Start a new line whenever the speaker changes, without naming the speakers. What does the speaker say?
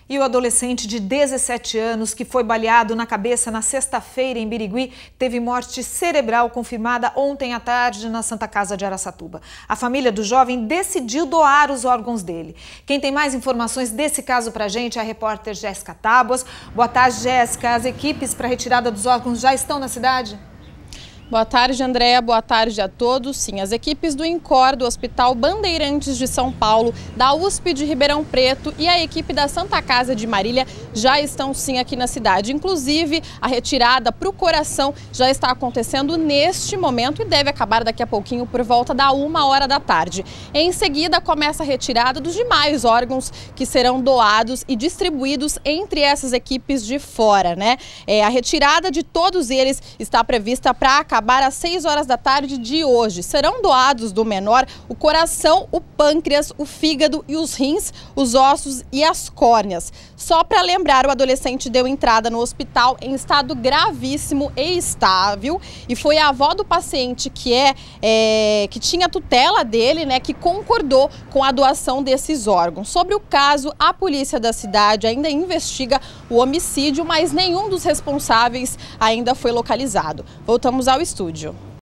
E o adolescente de 17 anos que foi baleado na cabeça na sexta-feira em Birigui teve morte cerebral confirmada ontem à tarde na Santa Casa de Araçatuba. A família do jovem decidiu doar os órgãos dele. Quem tem mais informações desse caso pra gente é a repórter Jéssica Tábuas. Boa tarde, Jéssica. As equipes para retirada dos órgãos já estão na cidade?
Boa tarde, Andréa. Boa tarde a todos. Sim, as equipes do INCOR, do Hospital Bandeirantes de São Paulo, da USP de Ribeirão Preto e a equipe da Santa Casa de Marília já estão sim aqui na cidade. Inclusive, a retirada para o coração já está acontecendo neste momento e deve acabar daqui a pouquinho por volta da 1h da tarde. Em seguida, começa a retirada dos demais órgãos que serão doados e distribuídos entre essas equipes de fora, né? A retirada de todos eles está prevista para acabar às 6h da tarde de hoje. Serão doados do menor o coração, o pâncreas, o fígado e os rins, os ossos e as córneas. Só para lembrar, o adolescente deu entrada no hospital em estado gravíssimo e estável e foi a avó do paciente que tinha tutela dele, né, que concordou com a doação desses órgãos. Sobre o caso, a polícia da cidade ainda investiga o homicídio, mas nenhum dos responsáveis ainda foi localizado. Voltamos ao estúdio.